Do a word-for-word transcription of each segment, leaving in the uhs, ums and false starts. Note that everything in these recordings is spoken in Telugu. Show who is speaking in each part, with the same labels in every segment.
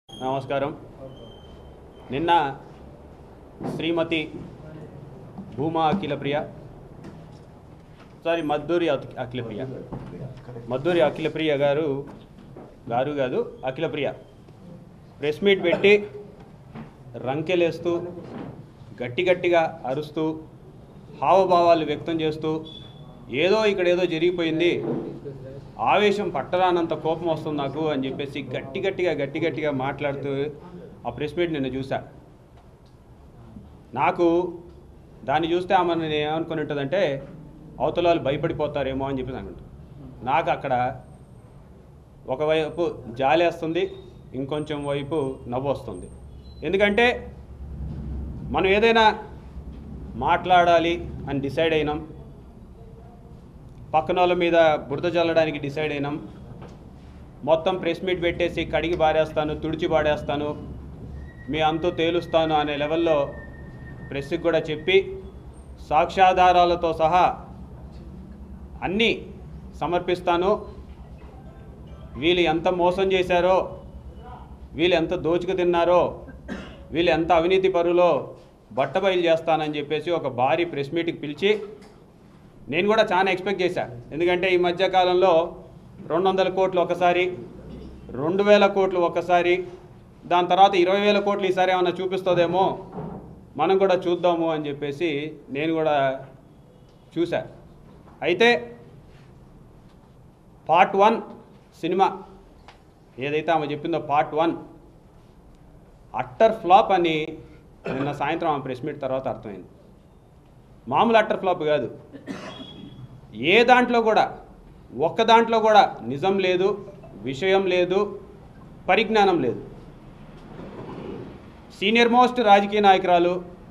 Speaker 1: నమస్కారం. నిన్న శ్రీమతి భూమా అఖిలప్రియ సారీ మద్దూరి అఖిలప్రియ మద్దూరి అఖిలప్రియ గారు గారు కాదు అఖిలప్రియ ప్రెస్ మీట్ పెట్టి రంకెలేస్తూ గట్టి గట్టిగా అరుస్తూ హావభావాలు వ్యక్తం చేస్తూ ఏదో ఇక్కడ ఏదో జరిగిపోయింది, ఆవేశం పట్టరానంత కోపం వస్తుంది నాకు అని చెప్పేసి గట్టి గట్టిగా గట్టి గట్టిగా మాట్లాడుతూ ఆ ప్రెస్ మీట్ నిన్న చూసా. నాకు దాన్ని చూస్తే ఆమె నేను ఏమనుకుని ఉంటుందంటే అవతల వాళ్ళు భయపడిపోతారేమో అని చెప్పేసి అనుకుంటా. నాకు అక్కడ ఒకవైపు జాలేస్తుంది, ఇంకొంచెం వైపు నవ్వు వస్తుంది. ఎందుకంటే మనం ఏదైనా మాట్లాడాలి అని డిసైడ్ అయినాం, పక్కన వాళ్ళ మీద బురద చల్లడానికి డిసైడ్ అయినాం, మొత్తం ప్రెస్ మీట్ పెట్టేసి కడిగి బారేస్తాను, తుడిచి బాడేస్తాను, మీ అంతు తేలుస్తాను అనే లెవెల్లో ప్రెస్కి కూడా చెప్పి సాక్ష్యాధారాలతో సహా అన్నీ సమర్పిస్తాను, వీళ్ళు ఎంత మోసం చేశారో, వీళ్ళు ఎంత దోచుకు తిన్నారో, వీళ్ళు ఎంత అవినీతి పరులో బట్టబయలు చేస్తానని చెప్పేసి ఒక భారీ ప్రెస్ మీట్కి పిలిచి నేను కూడా చాలా ఎక్స్పెక్ట్ చేశాను. ఎందుకంటే ఈ మధ్యకాలంలో రెండు వందల కోట్లు ఒకసారి, రెండు వేల కోట్లు ఒకసారి, దాని తర్వాత ఇరవై వేల కోట్లు ఈసారి ఏమన్నా చూపిస్తుందేమో, మనం కూడా చూద్దాము అని చెప్పేసి నేను కూడా చూసా. అయితే పార్ట్ వన్ సినిమా ఏదైతే ఆమె చెప్పిందో పార్ట్ వన్ అట్టర్ ఫ్లాప్ అని నిన్న సాయంత్రం ఆమె ప్రెస్ మీట్ తర్వాత అర్థమైంది. మామూలు అట్టర్ ఫ్లాప్ కాదు, ఏ దాంట్లో కూడా ఒక్క దాంట్లో కూడా నిజం లేదు, విషయం లేదు, పరిజ్ఞానం లేదు. సీనియర్ మోస్ట్ రాజకీయ నాయకురాలు,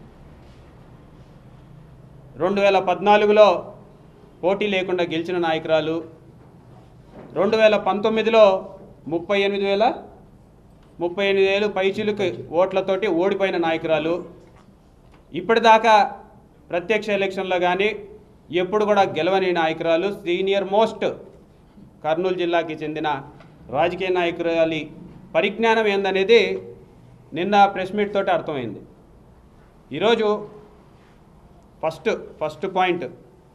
Speaker 1: రెండు వేల పద్నాలుగులో పోటీ లేకుండా గెలిచిన నాయకురాలు, రెండు వేల పంతొమ్మిదిలో ముప్పై ఎనిమిది వేల ముప్పై ఎనిమిది వేలు పైచిలుకు ఓట్లతోటి ఓడిపోయిన నాయకురాలు, ఇప్పటిదాకా ప్రత్యక్ష ఎలక్షన్లో కానీ ఎప్పుడు కూడా గెలవని నాయకురాలు, సీనియర్ మోస్ట్ కర్నూలు జిల్లాకి చెందిన రాజకీయ నాయకురాలి పరిజ్ఞానం ఏందనేది నిన్న ప్రెస్ మీట్ తోటి అర్థమైంది. ఈరోజు ఫస్ట్ ఫస్ట్ పాయింట్,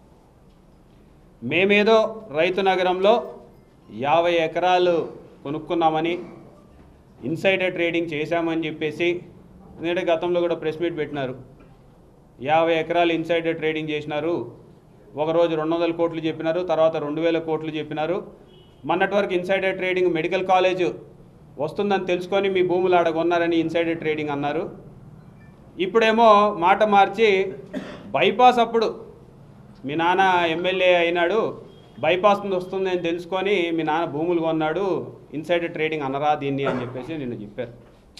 Speaker 1: మేమేదో రైతు నగరంలో యాభై ఎకరాలు కొనుక్కున్నామని, ఇన్సైడర్ ట్రేడింగ్ చేశామని చెప్పేసి, ఎందుకంటే గతంలో కూడా ప్రెస్ మీట్ పెట్టినారు, యాభై ఎకరాలు ఇన్సైడర్ ట్రేడింగ్ చేసినారు, ఒకరోజు రెండు వందల కోట్లు చెప్పినారు, తర్వాత రెండు వేల కోట్లు చెప్పినారు, మొన్నటి వరకు ఇన్సైడర్ ట్రేడింగ్ మెడికల్ కాలేజ్ వస్తుందని తెలుసుకొని మీ భూములు ఆడ కొన్నారని ఇన్సైడర్ ట్రేడింగ్ అన్నారు. ఇప్పుడేమో మాట మార్చి బైపాస్ అప్పుడు మీ నాన్న ఎమ్మెల్యే అయినాడు, బైపాస్ వస్తుంది అని తెలుసుకొని మీ నాన్న భూములు కొన్నాడు, ఇన్సైడర్ ట్రేడింగ్ అనరా దీన్ని అని చెప్పేసి నిన్న చెప్పారు.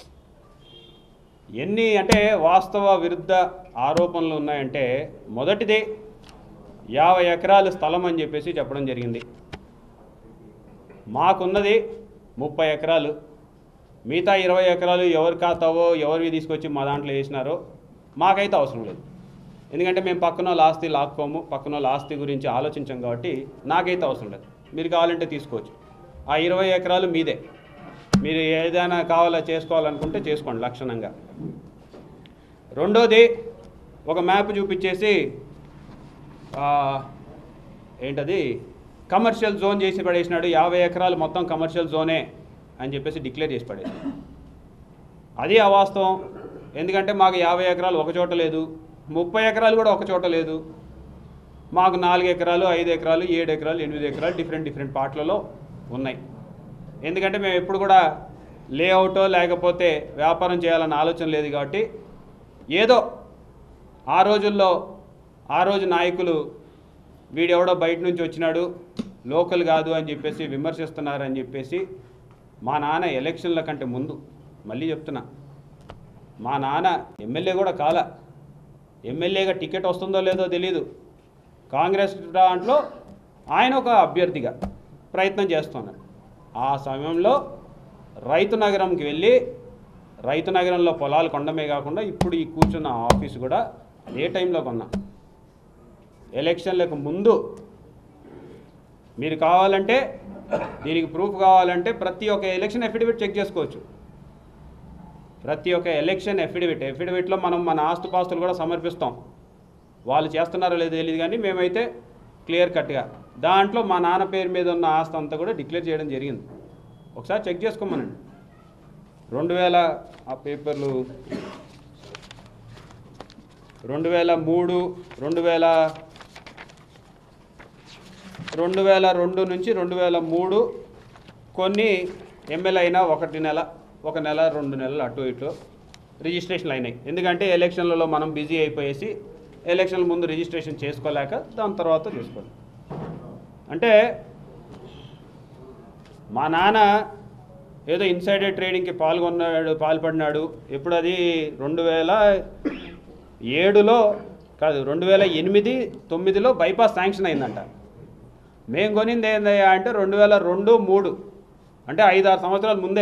Speaker 1: ఎన్ని అంటే వాస్తవ విరుద్ధ ఆరోపణలు ఉన్నాయంటే, మొదటిది యాభై ఎకరాలు స్థలం అని చెప్పేసి చెప్పడం జరిగింది. మాకున్నది ముప్పై ఎకరాలు, మిగతా ఇరవై ఎకరాలు ఎవరు ఖాతావో ఎవరివి తీసుకొచ్చి మా దాంట్లో వేసినారో మాకైతే అవసరం లేదు. ఎందుకంటే మేము పక్కన వాళ్ళ ఆస్తి లాక్కోము, పక్కన వాళ్ళ ఆస్తి గురించి ఆలోచించాం కాబట్టి నాకైతే అవసరం లేదు. మీరు కావాలంటే తీసుకోవచ్చు, ఆ ఇరవై ఎకరాలు మీదే, మీరు ఏదైనా కావాలా చేసుకోవాలనుకుంటే చేసుకోండి లక్షణంగా. రెండోది, ఒక మ్యాప్ చూపించేసి ఏంటది కమర్షియల్ జోన్ చేసి పడేసినాడు, యాభై ఎకరాలు మొత్తం కమర్షియల్ జోనే అని చెప్పేసి డిక్లేర్ చేసి పడేసినాడు. అది అవాస్తవం. ఎందుకంటే మాకు యాభై ఎకరాలు ఒక చోట లేదు, ముప్పై ఎకరాలు కూడా ఒక చోట లేదు, మాకు నాలుగు ఎకరాలు ఐదు ఎకరాలు ఏడు ఎకరాలు ఎనిమిది ఎకరాలు డిఫరెంట్ డిఫరెంట్ పార్ట్లలో ఉన్నాయి. ఎందుకంటే మేము ఎప్పుడు కూడా లేఅవుటో లేకపోతే వ్యాపారం చేయాలన్న ఆలోచన లేదు కాబట్టి, ఏదో ఆ రోజుల్లో ఆ రోజు నాయకులు వీడెవడో బయట నుంచి వచ్చినాడు, లోకల్ కాదు అని చెప్పేసి విమర్శిస్తున్నారని చెప్పేసి, మా నాన్న ఎలక్షన్ల కంటే ముందు, మళ్ళీ చెప్తున్నా, మా నాన్న ఎమ్మెల్యే కూడా కాల, ఎమ్మెల్యేగా టికెట్ వస్తుందో లేదో తెలీదు, కాంగ్రెస్ దాంట్లో ఆయన ఒక అభ్యర్థిగా ప్రయత్నం చేస్తున్నారు. ఆ సమయంలో రైతు నగరంకి వెళ్ళి రైతు నగరంలో పొలాలు కొనడమే కాకుండా ఇప్పుడు ఈ కూర్చున్న ఆఫీసు కూడా అదే టైంలో కొన్నా. ఎలక్షన్లకు ముందు మీరు కావాలంటే, దీనికి ప్రూఫ్ కావాలంటే ప్రతి ఒక్క ఎలక్షన్ అఫిడవిట్ చెక్ చేసుకోవచ్చు. ప్రతి ఒక్క ఎలక్షన్ ఎఫిడవిట్ ఎఫిడవిట్లో మనం మన ఆస్తుపాస్తులు కూడా సమర్పిస్తాం. వాళ్ళు చేస్తున్నారో లేదో తెలియదు కానీ మేమైతే క్లియర్ కట్గా దాంట్లో మా నాన్న పేరు మీద ఉన్న ఆస్తి అంతా కూడా డిక్లేర్ చేయడం జరిగింది. ఒకసారి చెక్ చేసుకోమనండి. రెండు వేల ఆ పేపర్లు రెండు వేల మూడు రెండు వేల రెండు వేల రెండు నుంచి రెండు వేల మూడు కొన్ని ఎమ్మెల్యే అయినా ఒకటి నెల ఒక నెల రెండు నెలలు అటు ఇటు రిజిస్ట్రేషన్లు అయినాయి. ఎందుకంటే ఎలక్షన్లలో మనం బిజీ అయిపోయేసి ఎలక్షన్ల ముందు రిజిస్ట్రేషన్ చేసుకోలేక దాని తర్వాత చేసుకోండి. అంటే మా నాన్న ఏదో ఇన్సైడర్ ట్రేడింగ్కి పాల్గొన్నాడు పాల్పడినాడు. ఎప్పుడు అది రెండు వేల ఏడులో కాదు రెండు వేల ఎనిమిది తొమ్మిదిలో బైపాస్ శాంక్షన్ అయిందంట. మేము కొనింది ఏందయ్యా అంటే రెండు వేల రెండు మూడు అంటే ఐదు ఆరు సంవత్సరాల ముందే.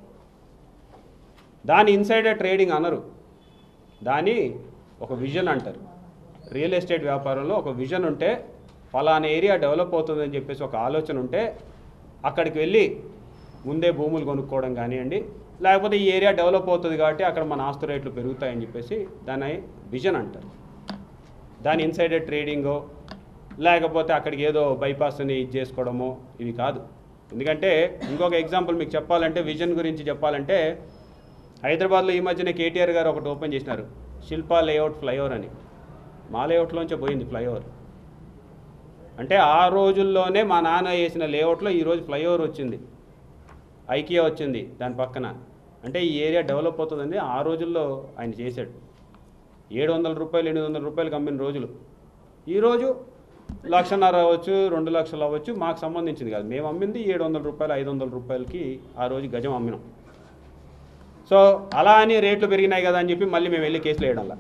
Speaker 1: దాని ఇన్సైడర్ ట్రేడింగ్ అనరు, దాని ఒక విజన్ అంటారు. రియల్ ఎస్టేట్ వ్యాపారంలో ఒక విజన్ ఉంటే ఫలానా ఏరియా డెవలప్ అవుతుందని చెప్పేసి ఒక ఆలోచన ఉంటే అక్కడికి వెళ్ళి ముందే భూములు కొనుక్కోవడం కానివ్వండి, లేకపోతే ఈ ఏరియా డెవలప్ అవుతుంది కాబట్టి అక్కడ మన ఆస్తు రేట్లు పెరుగుతాయని చెప్పేసి దాని విజన్ అంటారు. దాని ఇన్సైడర్ ట్రేడింగో లేకపోతే అక్కడికి ఏదో బైపాస్ని ఇది చేసుకోవడమో ఇవి కాదు. ఎందుకంటే ఇంకొక ఎగ్జాంపుల్ మీకు చెప్పాలంటే విజన్ గురించి చెప్పాలంటే హైదరాబాద్లో ఈ మధ్యన కేటీఆర్ గారు ఒకటి ఓపెన్ చేసినారు, శిల్పా లేఅవుట్ ఫ్లైఓవర్ అని. మా లేఅవుట్లోంచే పోయింది ఫ్లైఓవర్. అంటే ఆ రోజుల్లోనే మా నాన్న వేసిన లేఅవుట్లో ఈరోజు ఫ్లైఓవర్ వచ్చింది, ఐకియా వచ్చింది దాని పక్కన. అంటే ఈ ఏరియా డెవలప్ అవుతుందని ఆ రోజుల్లో ఆయన చేశాడు. ఏడు వందల రూపాయలు ఎనిమిది వందల రూపాయలు అమ్మిన రోజులు ఈరోజు లక్షన్నర అవ్వచ్చు రెండు లక్షలు అవ్వచ్చు, మాకు సంబంధించింది కాదు. మేము అమ్మింది ఏడు వందల రూపాయలు ఐదు వందల రూపాయలకి ఆ రోజు గజం అమ్మినాం. సో అలా అని రేట్లు పెరిగినాయి కదా అని చెప్పి మళ్ళీ మేము వెళ్ళి కేసులు వేయడంలా,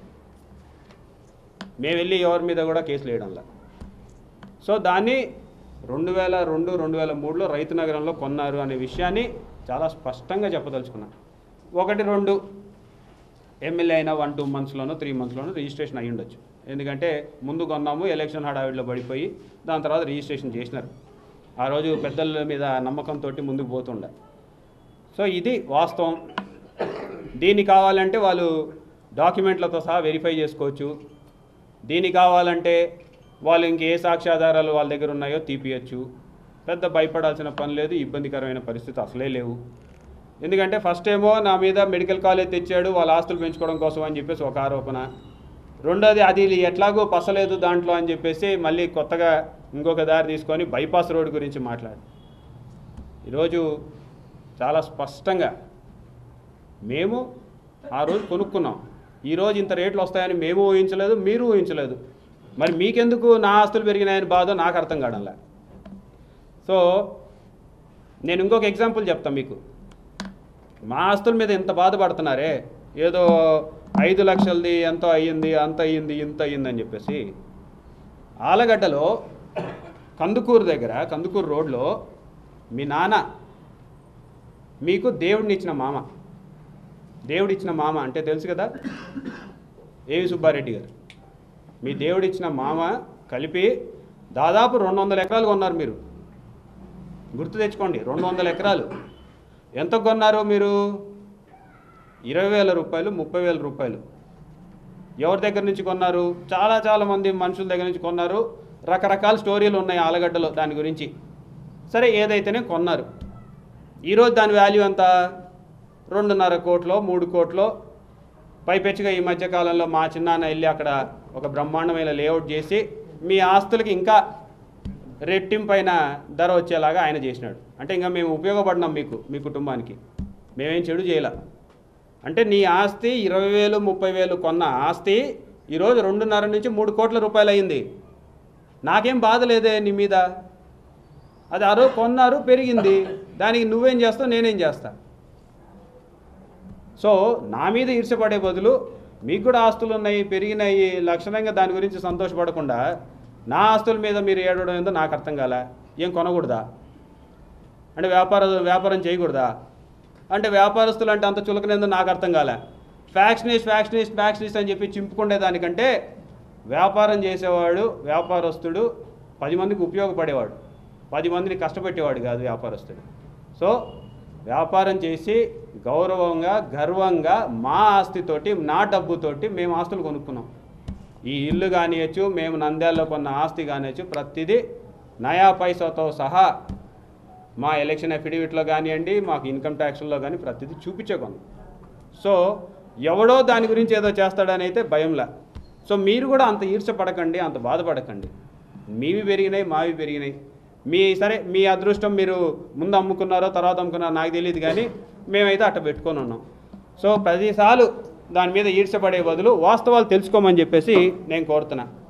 Speaker 1: మేము వెళ్ళి ఎవరి మీద కూడా కేసులు వేయడంలా. సో దాన్ని రెండు వేల రెండు రెండు వేల మూడులో రైతు నగరంలో కొన్నారు అనే విషయాన్ని చాలా స్పష్టంగా చెప్పదలుచుకున్నాను. ఒకటి రెండు ఎమ్మెల్యే అయినా వన్ టూ మంత్స్లోనో త్రీ మంత్స్లోనో రిజిస్ట్రేషన్ అయ్యి ఉండొచ్చు. ఎందుకంటే ముందు కొన్నాము, ఎలక్షన్ హడావిడిలో పడిపోయి దాని తర్వాత రిజిస్ట్రేషన్ చేసినారు. ఆ రోజు పెద్దల మీద నమ్మకంతో ముందుకు పోతుండే. సో ఇది వాస్తవం. దీనికి కావాలంటే వాళ్ళు డాక్యుమెంట్లతో సహా వెరిఫై చేసుకోవచ్చు. దీనికి కావాలంటే వాళ్ళు ఇంకే సాక్ష్యాధారాలు వాళ్ళ దగ్గర ఉన్నాయో తీపియచ్చు. పెద్ద భయపడాల్సిన పని లేదు, ఇబ్బందికరమైన పరిస్థితి అసలే లేవు. ఎందుకంటే ఫస్ట్ ఏమో నా మీద మెడికల్ కాలేజ్ తెచ్చాడు వాళ్ళ ఆస్తులు పెంచుకోవడం కోసం అని చెప్పేసి ఒక ఆరోపణ. రెండోది అది ఎట్లాగో పసలేదు దాంట్లో అని చెప్పేసి మళ్ళీ కొత్తగా ఇంకొక దారి తీసుకొని బైపాస్ రోడ్ గురించి మాట్లాడు. ఈరోజు చాలా స్పష్టంగా మేము ఆ రోజు కొనుక్కున్నాం, ఈరోజు ఇంత రేట్లు వస్తాయని మేము ఊహించలేదు, మీరు ఊహించలేదు. మరి మీకెందుకు నా ఆస్తులు పెరిగినాయని బాధ నాకు అర్థం కావడంలా. సో నేను ఇంకొక ఎగ్జాంపుల్ చెప్తాను మీకు. మా ఆస్తుల మీద ఇంత బాధపడుతున్నారే, ఏదో ఐదు లక్షలది ఎంతో అయ్యింది అంత అయ్యింది ఇంత అయ్యింది అని చెప్పేసి. ఆలగడ్డలో కందుకూరు దగ్గర కందుకూరు రోడ్లో మీ నాన్న మీకు దేవుడినిచ్చిన మామ, దేవుడిచ్చిన మామ అంటే తెలుసు కదా, ఏవి సుబ్బారెడ్డి గారు, మీ దేవుడిచ్చిన మామ కలిపి దాదాపు రెండు వందల ఎకరాలు కొన్నారు మీరు. గుర్తు తెచ్చుకోండి, రెండు వందల ఎకరాలు. ఎంత కొన్నారు మీరు? ఇరవై వేల రూపాయలు ముప్పై వేల రూపాయలు. ఎవరి దగ్గర నుంచి కొన్నారు? చాలా చాలా మంది మనుషుల దగ్గర నుంచి కొన్నారు. రకరకాల స్టోరీలు ఉన్నాయి ఆలగడ్డలో దాని గురించి. సరే ఏదైతేనే కొన్నారు. ఈరోజు దాని వాల్యూ ఎంత? రెండున్నర కోట్లో మూడు కోట్లో పైపెచ్చుగా ఈ మధ్యకాలంలో మా చిన్నాన్న వెళ్ళి అక్కడ ఒక బ్రహ్మాండమైన లేఅవుట్ చేసి మీ ఆస్తులకి ఇంకా రెట్టింపైన ధర వచ్చేలాగా ఆయన చేసినాడు. అంటే ఇంకా మేము ఉపయోగపడినాం మీకు, మీ కుటుంబానికి. మేమేం చెడు చేయలే. అంటే నీ ఆస్తి ఇరవై వేలు ముప్పై వేలు కొన్న ఆస్తి ఈరోజు రెండున్నర నుంచి మూడు కోట్ల రూపాయలు అయింది. నాకేం బాధ లేదే నీ మీద. అది ఆ రోజు కొన్నారు, పెరిగింది. దానికి నువ్వేం చేస్తావు, నేనేం చేస్తా. సో నా మీద ఈర్ష్యపడే బదులు మీకు కూడా ఆస్తులు ఉన్నాయి, పెరిగినాయి, లక్షణంగా దాని గురించి సంతోషపడకుండా నా ఆస్తుల మీద మీరు ఏడవడం ఏందో నాకు అర్థం కాలే. ఏం కొనకూడదా? అంటే వ్యాపార వ్యాపారం చేయకూడదా? అంటే వ్యాపారస్తులు అంటే అంత చులకనేందో నాకు అర్థం కాలే. ఫ్యాక్షనిస్ట్ ఫ్యాక్షనిస్ట్ ఫ్యాక్షనిస్ట్ అని చెప్పి చింపుకునే దానికంటే వ్యాపారం చేసేవాడు వ్యాపారస్తుడు పది మందికి ఉపయోగపడేవాడు, పది మందిని కష్టపెట్టేవాడు కాదు వ్యాపారస్తుడు. సో వ్యాపారం చేసి గౌరవంగా గర్వంగా మా ఆస్తితోటి నా డబ్బుతోటి మేము ఆస్తులు కొనుక్కున్నాం. ఈ ఇల్లు కానియచ్చు, మేము నంద్యాలలో కొన్న ఆస్తి కానియచ్చు, ప్రతిదీ నయా పైసాతో సహా మా ఎలక్షన్ అఫిడవిట్లో కానివ్వండి, మాకు ఇన్కమ్ ట్యాక్స్లో కానీ ప్రతిదీ చూపించగలను. సో ఎవడో దాని గురించి ఏదో చేస్తాడని అయితే భయంలా. సో మీరు కూడా అంత ఈర్చపడకండి, అంత బాధపడకండి. మీవి పెరిగినాయి, మావి పెరిగినాయి. మీ సరే మీ అదృష్టం, మీరు ముందు అమ్ముకున్నారో తర్వాత అమ్ముకున్నారో నాకు తెలియదు, కానీ మేమైతే అట్ట పెట్టుకొని ఉన్నాం. సో ప్రతిసార్లు దాని మీద ఈర్చపడే బదులు వాస్తవాలు తెలుసుకోమని చెప్పేసి నేను కోరుతున్నా.